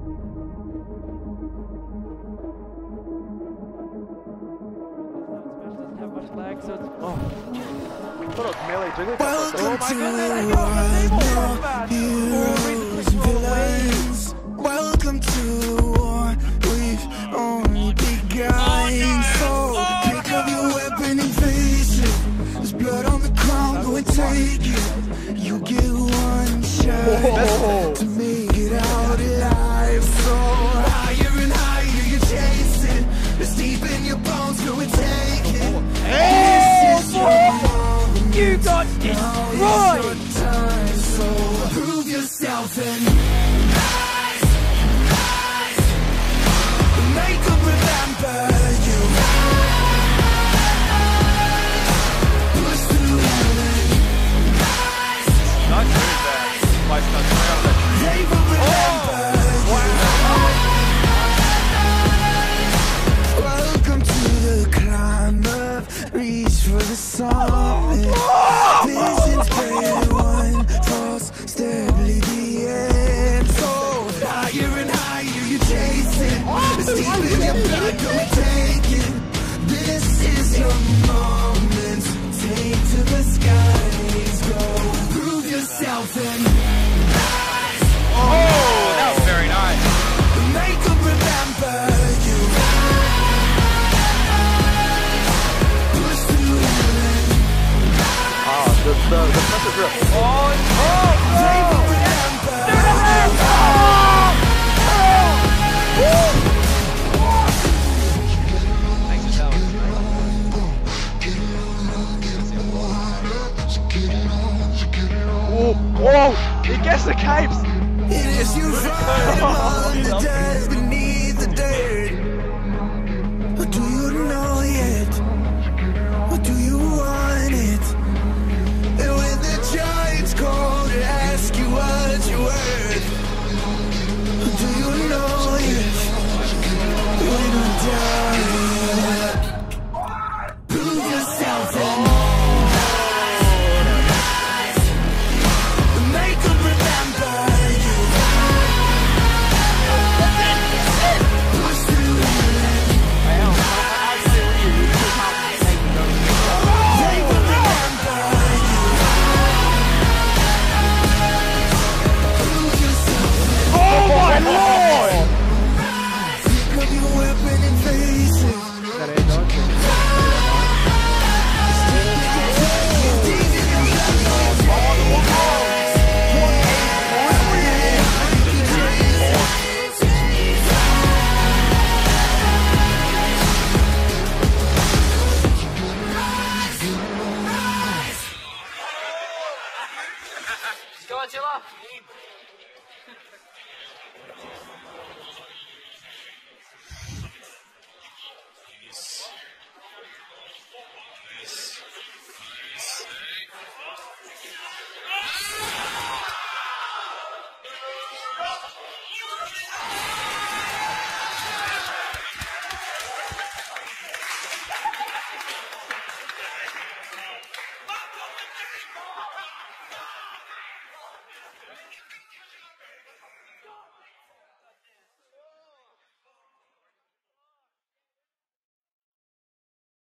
Doesn't have much lag, so it's. Oh. I thought it was melee Jigglypuff. Oh my goodness! Welcome to war, we've only begun. So pick up your weapon and face it. There's blood on the ground, go and take it. You get one shot to make it out alive. So higher and higher you chase it. It's deep in your bones, go and take it. This is your moment. You got destroyed! So prove yourself and make them remember you. Push through heaven. Not doing that. Why stuck around that tree? They will remember you. Welcome to the climb up. Reach for the summit. Visions fade, one false step, lead the end. So higher and higher you chase it. It's deep in your blood, go and take it. This is your moment. Take to the skies, go. Prove yourself and rise. Oh, that was very nice. Make them remember you. Push through heaven. The pressure grip. They will remember Whoa! He gets the capes! it is you find among the dust beneath the dirt. Or do you know yet? Or do you want it? And when the giants call to ask you what you're worth, or do you know yet? When I'm done, prove yourself and make them remember you. Push through heaven. They will remember you. Prove yourself and Oh my lord! pick up your weapon and face it. Go on, chill off.